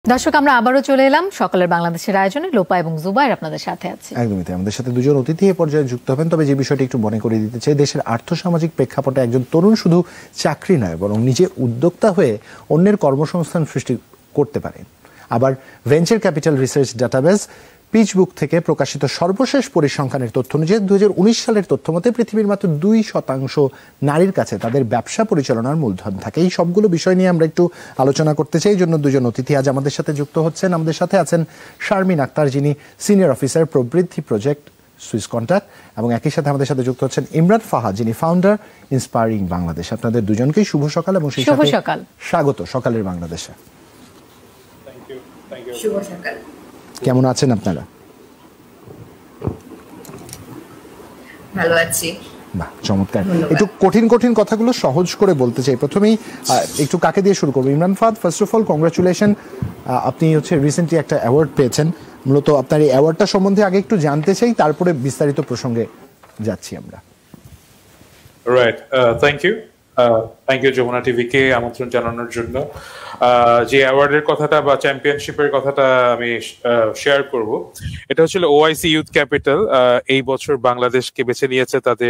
দর্শক, আমরা আবারও চলে এলাম সকালের বাংলাদেশের আয়োজনে। লোপা এবং জুবাইর আপনাদের সাথে আছে। একদমই তাই, আমাদের সাথে দুজন অতিথি এ পর্যায়ে যুক্ত হবেন। তবে যে বিষয়টি একটু মনে করিয়ে দিতে চাই, দেশের আর্থসামাজিক প্রেক্ষাপটে একজন তরুণ শুধু চাকরি নয়, বরং নিজে উদ্যোক্তা হয়ে অন্যের কর্মসংস্থান সৃষ্টি করতে পারেন। আবার venture capital research database PitchBook থেকে প্রকাশিত সর্বশেষ পরিসংখ্যানের তথ্য অনুযায়ী 2019 সালের তথ্য মতে পৃথিবীর মাত্র 2% নারীর কাছে তাদের ব্যবসা পরিচালনার মূলধন থাকে। এই সবগুলো বিষয় নিয়ে আমরা একটু আলোচনা করতে চাই। এই জন্য দুজন অতিথি আজ আমাদের সাথে যুক্ত হচ্ছেন। আমাদের সাথে আছেন শারমিন আক্তার, যিনি সিনিয়র অফিসার প্রবৃদ্ধি প্রজেক্ট সুইস কন্ট্যাক্ট, এবং একই সাথে আমাদের সাথে যুক্ত হচ্ছেন ইমরান ফাহাদ, যিনি ফাউন্ডার ইন্সপায়ারিং বাংলাদেশ। আপনাদের দুজনকেই শুভ সকাল এবং সেই সাথে স্বাগত সকালের বাংলাদেশে। শুভ সকাল। কেমন আছেন আপনারা? ভালো আছি। বাহ, চমৎকার। একটু কঠিন কঠিন কথাগুলো সহজ করে বলতে চাই। প্রথমেই একটু কাকে দিয়ে শুরু করবো? Imran Fahad, first of all congratulation, আপনি রিসেন্টলি একটা অ্যাওয়ার্ড পেয়েছেন। মূলত আপনার এই অ্যাওয়ার্ডটা সম্বন্ধে আগে একটু জানতে চাই, তারপরে বিস্তারিত প্রসঙ্গে যাচ্ছি আমরা। রাইট, থ্যাংক ইউ যমুনা টিভিকে আমন্ত্রণ জানানোর জন্য। যে অ্যাওয়ার্ডের কথাটা বা চ্যাম্পিয়নশিপের কথাটা আমি শেয়ার করব, এটা হচ্ছিল ওআইসি ইউথ ক্যাপিটাল। এই বছর বাংলাদেশকে বেছে নিয়েছে তাদের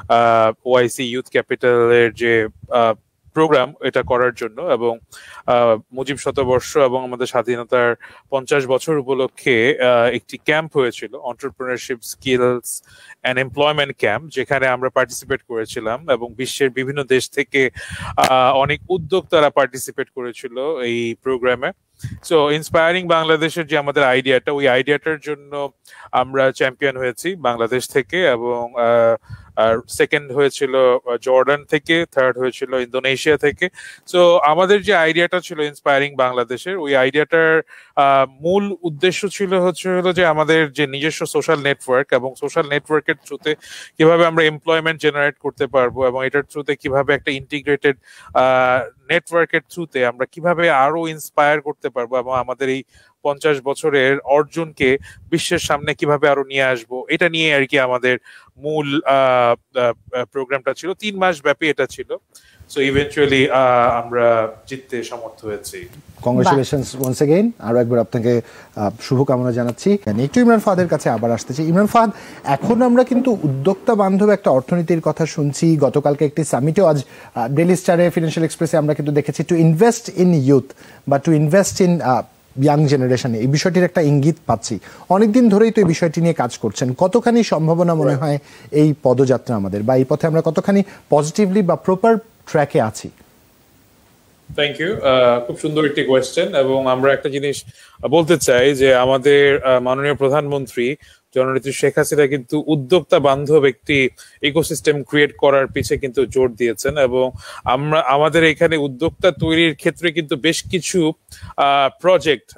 ওআইসি ইউথ ক্যাপিটালের যে প্রোগ্রাম এটা করার জন্য, এবং মুজিব শতবর্ষ এবং আমাদের স্বাধীনতার 50 বছর উপলক্ষে একটি ক্যাম্প হয়েছিল, entrepreneurship skills and employment camp, যেখানে আমরা পার্টিসিপেট করেছিলাম এবং বিশ্বের বিভিন্ন দেশ থেকে অনেক উদ্যোক্তারা পার্টিসিপেট করেছিল এই প্রোগ্রামে। সো ইন্সপায়ারিং বাংলাদেশের যে আমাদের আইডিয়াটা, ওই আইডিয়াটার জন্য আমরা চ্যাম্পিয়ন হয়েছি বাংলাদেশ থেকে, এবং সেকেন্ড হয়েছিল জর্ডান থেকে, থার্ড হয়েছিল ইন্দোনেশিয়া থেকে। সো আমাদের যে আইডিয়াটা ছিল ইন্সপায়ারিং বাংলাদেশের, ওই আইডিয়াটার মূল উদ্দেশ্য ছিল হলো যে আমাদের যে নিজস্ব সোশ্যাল নেটওয়ার্ক, এবং সোশ্যাল নেটওয়ার্কের থ্রুতে কিভাবে আমরা এমপ্লয়মেন্ট জেনারেট করতে পারবো, এবং এটার থ্রুতে কিভাবে একটা ইন্টিগ্রেটেড নেটওয়ার্কের থ্রুতে আমরা কিভাবে আরো ইন্সপায়ার করতে পারবো, এবং আমাদের এই 50 বছরের অর্জনকে বিশ্বের সামনে কিভাবে আরো নিয়ে আসবো, এটা নিয়ে আর কি আমাদের মূল প্রোগ্রামটা ছিল। 3 মাস ব্যাপী এটা ছিল। সো ইভেন্চুয়ালি আমরা জিততে সমর্থ হয়েছি। কংগ্রাচুলেশনস ওয়ান্স এগেইন, আরো একবার আপনাকে শুভকামনা জানাচ্ছি। একটু ইমরান ফাহাদের কাছে আবার আসতেছি। ইমরান ফাহাদ, এখন আমরা কিন্তু উদ্যোক্তা বান্ধব একটা অর্থনীতির কথা শুনছি। গতকালকে একটি সামিটে, আজ ডেইলি স্টারে, ফিনান্সিয়াল এক্সপ্রেসে আমরা কিন্তু দেখেছি টু ইনভেস্ট ইন ইউথ বা টু ইনভেস্ট ইন ইয়াং জেনারেশনে, এই বিষয়টির একটা ইঙ্গিত পাচ্ছি। অনেকদিন ধরেই তো এই বিষয়টি নিয়ে কাজ করছেন। কতখানি সম্ভাবনা মনে হয় এই পদযাত্রা আমাদের, বা এই পথে আমরা কতখানি পজিটিভলি বা প্রপার ট্র্যাকে আছি? থ্যাংক ইউ, খুব সুন্দর একটি কোয়েশ্চেন। এবং আমরা একটা জিনিস বলতে চাই যে আমাদের মাননীয় প্রধানমন্ত্রী জননেত্রী শেখ হাসিনা কিন্তু উদ্যোক্তা বান্ধব একটি ইকোসিস্টেম ক্রিয়েট করার পিছে কিন্তু জোর দিয়েছেন, এবং আমাদের এখানে উদ্যোক্তা তৈরির ক্ষেত্রে কিন্তু বেশ কিছু প্রজেক্ট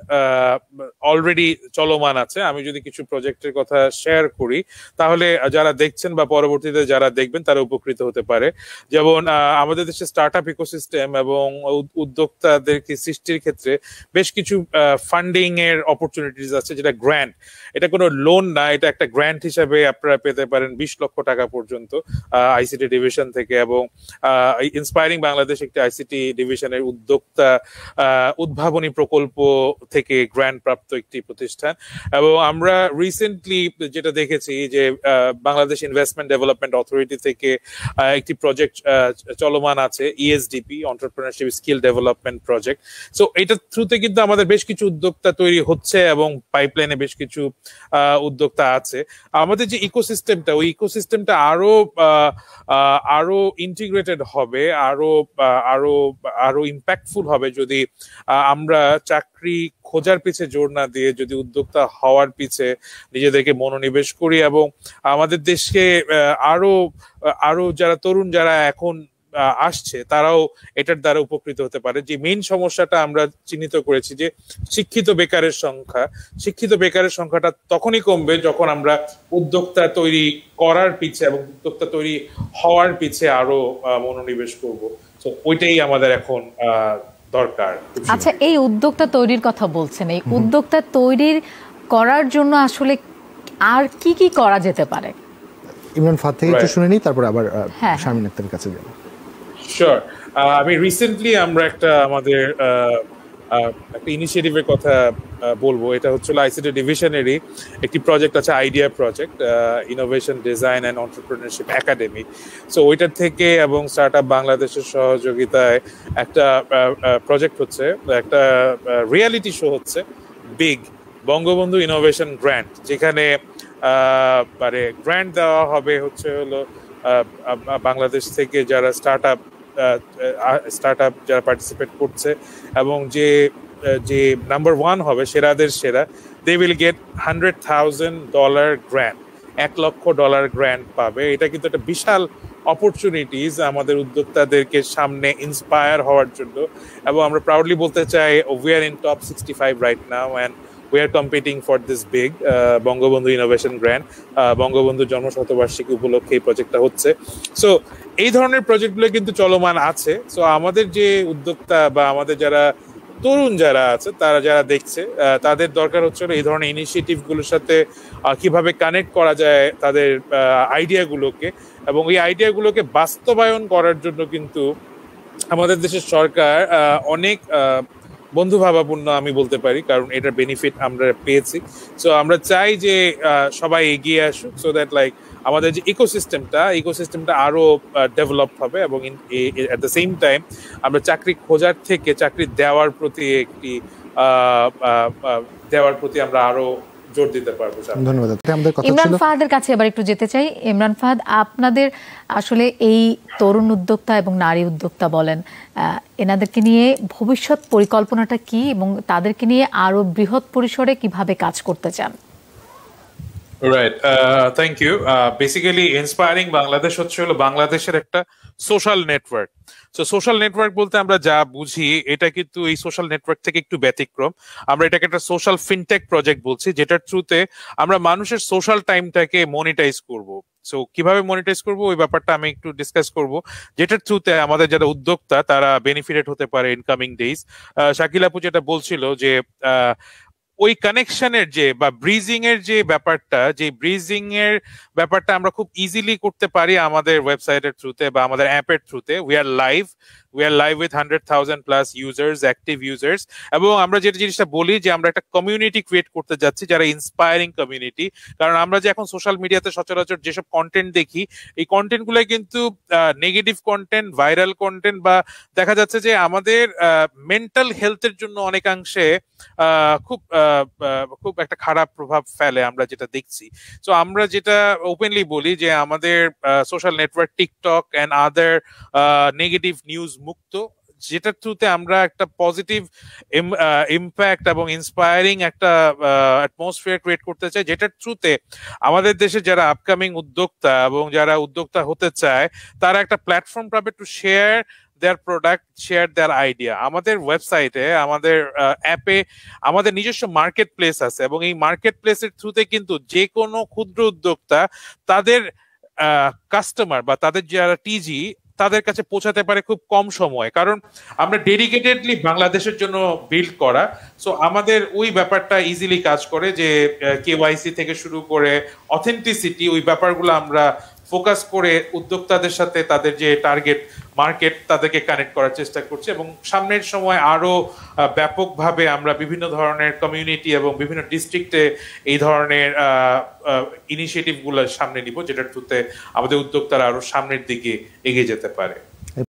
অলরেডি চলমান আছে। আমি যদি কিছু প্রজেক্টের কথা শেয়ার করি, তাহলে যারা দেখছেন বা পরবর্তীতে যারা দেখবেন তারা উপকৃত হতে পারে। যেমন আমাদের দেশে স্টার্ট আপ ইকোসিস্টেম এবং উদ্যোক্তাদেরকে সৃষ্টির ক্ষেত্রে বেশ কিছু ফান্ডিং এর অপরচুনিটিস আছে, যেটা গ্র্যান্ট। এটা কোনো লোন না, এটা একটা গ্র্যান্ট হিসাবে আপনারা পেতে পারেন 20 লক্ষ টাকা পর্যন্ত আইসিটি ডিভিশন থেকে। এবং ইন্সপায়ারিং বাংলাদেশ একটি আইসিটি ডিভিশনের উদ্যোক্তা উদ্ভাবনী প্রকল্প থেকে গ্র্যান্ট প্রাপ্ত একটি প্রতিষ্ঠান। এবং আমরা রিসেন্টলি যেটা দেখেছি যে বাংলাদেশ ইনভেস্টমেন্ট ডেভেলপমেন্ট অথরিটি থেকে একটি প্রজেক্ট চলমান আছে, ESDP, entrepreneurship skill development project. So এটার থ্রুতে কিন্তু আমাদের বেশ কিছু উদ্যোক্তা তৈরি হচ্ছে, এবং পাইপলাইনে বেশ কিছু উদ্যোক্তা আছে। আমাদের যে ইকোসিস্টেমটা, ওই ইকোসিস্টেমটা আরো ইন্টিগ্রেটেড হবে, আরো ইম্প্যাক্টফুল হবে যদি আমরা চাকরি খোঁজার পিছে জোর না দিয়ে যদি উদ্যোক্তা হওয়ার পিছে নিজেদেরকে মনোনিবেশ করি, এবং আমাদের দেশকে আরো যারা তরুণ যারা এখন আসছে তারাও এটার দ্বারা উপকৃত হতে পারে। যে মেইন সমস্যাটা আমরা চিহ্নিত করেছি যে শিক্ষিত বেকারের সংখ্যাটা তখনই কমবে যখন আমরা উদ্যোক্তা তৈরি করার পিছে এবং উদ্যোক্তা তৈরি হওয়ার পিছে আরো মনোনিবেশ করব। তো ওইটাই আমাদের এখন দরকার। আচ্ছা, এই উদ্যোক্তা তৈরির কথা বলছেন, এই উদ্যোক্তা তৈরির করার জন্য আসলে আর কি কি করা যেতে পারে? ইমরান ফাহাদ থেকে একটু শুনে নিই, তারপর আবার শারমিন আক্তারের কাছে যাব। শিওর। আমি রিসেন্টলি আমরা একটা আমাদের একটা ইনিশিয়েটিভের কথা বলবো। এটা হচ্ছে আইসিটি ডিভিশনেরই একটি প্রজেক্ট আছে, idea project, innovation design and entrepreneurship academy. So ওইটার থেকে এবং স্টার্ট আপ বাংলাদেশের সহযোগিতায় একটা প্রজেক্ট হচ্ছে, একটা রিয়ালিটি শো হচ্ছে বিগ বঙ্গবন্ধু ইনোভেশন গ্র্যান্ট, যেখানে মানে গ্র্যান্ট দেওয়া হবে হচ্ছে হলো বাংলাদেশ থেকে যারা স্টার্ট আপ যারা পার্টিসিপেট করছে এবং যে নাম্বার 1 হবে, সেরাদের সেরা, they will get $100,000 grant, $1,00,000 grant পাবে। এটা কিন্তু একটা বিশাল অপরচুনিটিস আমাদের উদ্যোক্তাদেরকে সামনে ইন্সপায়ার হওয়ার জন্য। এবং আমরা প্রাউডলি বলতে চাই, we are in top 65 right now and we are competing for this big Bangabandhu innovation grant. Bangabandhu জন্মশতবার্ষিকী উপলক্ষে এই প্রজেক্টটা হচ্ছে। সো এই ধরনের প্রজেক্টগুলো কিন্তু চলমান আছে। সো আমাদের যে উদ্যোক্তা বা আমাদের যারা তরুণ যারা আছে, তারা যারা দেখছে, তাদের দরকার হচ্ছে এই ধরনের ইনিশিয়েটিভগুলোর সাথে কিভাবে কানেক্ট করা যায় তাদের আইডিয়াগুলোকে, এবং এই আইডিয়াগুলোকে বাস্তবায়ন করার জন্য কিন্তু আমাদের দেশের সরকার অনেক বন্ধুভাবাপূর্ণ আমি বলতে পারি, কারণ এটার বেনিফিট আমরা পেয়েছি। সো আমরা চাই যে সবাই এগিয়ে আসুক, সো দ্যাট লাইক আমাদের যে ইকোসিস্টেমটা আরো ডেভেলপ হবে, এবং এট দ্য সেম টাইম আমরা চাকরি খোঁজার থেকে চাকরি দেওয়ার প্রতি আমরা আরো জোর দিতে পারবো। ধন্যবাদ। ইমরান ফাহাদের কাছে এবার একটু যেতে চাই। ইমরান ফাহাদ, আপনাদের আসলে এই তরুণ উদ্যোক্তা এবং নারী উদ্যোক্তা বলেন, এনাদেরকে নিয়ে ভবিষ্যৎ পরিকল্পনাটা কি এবং তাদেরকে নিয়ে আরো বৃহৎ পরিসরে কিভাবে কাজ করতে চান? Right, thank you. Basically inspiring Bangladesh হচ্ছে হলো বাংলাদেশের একটা social network. So social network বলতে আমরা যা বুঝি, এটা কিন্তু এই সোশ্যাল নেটওয়ার্ক থেকে একটু ব্যতিক্রম। আমরা এটাকে একটা সোশ্যাল ফিনটেক প্রজেক্ট বলছি, যেটার থ্রুতে আমরা মানুষের সোশ্যাল টাইমটাকে মনিটাইজ করব। সো কিভাবে মনিটাইজ করব ওই ব্যাপারটা আমি একটু ডিসকাস করব, যেটার থ্রুতে আমাদের যারা উদ্যোক্তা তারা বেনিফিটেড হতে পারে ইন কামিং ডেজ। শাকিল আপু যেটা বলছিল যে ওই কানেকশনের যে বা ব্রিজিং এর যে ব্যাপারটা আমরা খুব ইজিলি করতে পারি আমাদের ওয়েবসাইটের থ্রুতে বা আমাদের অ্যাপের থ্রুতে। We are live with 100,000 plus users, active users. এবং আমরা যে জিনিসটা বলি যে আমরা একটা কমিউনিটি ক্রিয়েট করতে যাচ্ছি, যারা ইন্সপায়ারিং কমিউনিটি। কারণ আমরা যে এখন সোশ্যাল মিডিয়াতে সচরাচর যেসব কন্টেন্ট দেখি, এই কন্টেন্ট গুলো কিন্তু নেগেটিভ কন্টেন্ট, ভাইরাল কন্টেন্ট, বা দেখা যাচ্ছে যে আমাদের মেন্টাল হেলথের জন্য অনেকাংশে খুব একটা খারাপ প্রভাব ফেলে, আমরা যেটা দেখছি। সো আমরা যেটা ওপেনলি বলি যে আমাদের social network TikTok and other negative news মুক্ত, যেটার থ্রুতে আমরা একটা পজিটিভ ইম্প্যাক্ট এবং ইন্সপায়ারিং একটা অ্যাটমসফিয়ার ক্রিয়েট করতে চাই, যেটার থ্রুতে আমাদের দেশে যারা আপকামিং উদ্যোক্তা এবং যারা উদ্যোক্তা হতে চায় তারা একটা প্ল্যাটফর্ম পাবে to share their product, share their idea. আমাদের ওয়েবসাইটে, আমাদের অ্যাপে আমাদের নিজস্ব মার্কেট প্লেস আছে, এবং এই মার্কেট প্লেসের থ্রুতে কিন্তু যে কোনো ক্ষুদ্র উদ্যোক্তা তাদের কাস্টমার বা তাদের যারা টিজি তাদের কাছে পৌঁছাতে পারে খুব কম সময়, কারণ আমরা ডেডিকেটেডলি বাংলাদেশের জন্য বিল্ড করা। সো আমাদের ওই ব্যাপারটা ইজিলি কাজ করে যে কেওয়াইসি থেকে শুরু করে অথেন্টিসিটি, ওই ব্যাপারগুলো আমরা ফোকাস করে উদ্যোক্তাদের সাথে তাদের যে টার্গেট মার্কেট তাদেরকে কানেক্ট করার চেষ্টা করছি। এবং সামনের সময় আরো ব্যাপকভাবে আমরা বিভিন্ন ধরনের কমিউনিটি এবং বিভিন্ন ডিস্ট্রিক্টে এই ধরনের ইনিশিয়েটিভ গুলো সামনে নিব, যেটার থ্রুতে আমাদের উদ্যোক্তারা আরো সামনের দিকে এগিয়ে যেতে পারে।